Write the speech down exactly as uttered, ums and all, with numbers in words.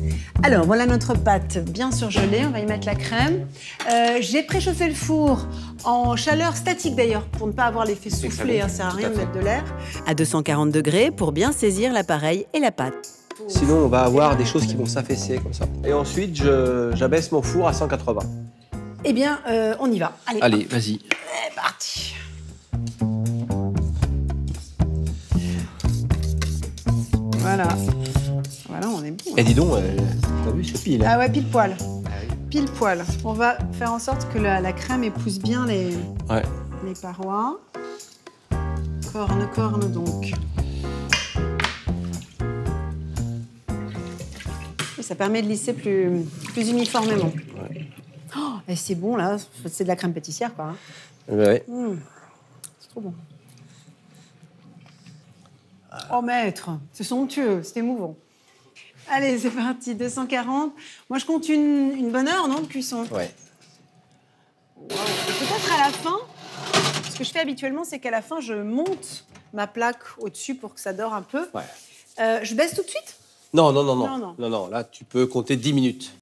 Alors, voilà notre pâte bien surgelée. On va y mettre la crème. Euh, J'ai préchauffé le four en chaleur statique d'ailleurs, pour ne pas avoir l'effet soufflé. Hein, ça sert à rien de mettre de l'air. À deux cent quarante degrés pour bien saisir l'appareil et la pâte. Sinon, on va avoir des choses qui vont s'affaisser comme ça. Et ensuite, j'abaisse mon four à cent quatre-vingts. Eh bien, euh, on y va. Allez, Allez, vas-y. c'est parti. Voilà. Voilà, on est bon. Et dis donc, euh, t'as vu, c'est pile. Ah ouais, pile poil. Pile poil. On va faire en sorte que la, la crème épouse bien les, Ouais. les parois. Corne, corne donc. Et ça permet de lisser plus, plus uniformément. Ouais. Oh, et c'est bon là, c'est de la crème pâtissière quoi. Hein. Ouais. Mmh. C'est trop bon. Oh maître, c'est somptueux, c'est émouvant. Allez, c'est parti, deux cent quarante. Moi, je compte une, une bonne heure, non, de cuisson? Ouais. Wow. Peut-être à la fin, ce que je fais habituellement, c'est qu'à la fin, je monte ma plaque au-dessus pour que ça dore un peu. Ouais. Euh, je baisse tout de suite? Non, non, non, non. Non, non. Non, non, là, tu peux compter dix minutes.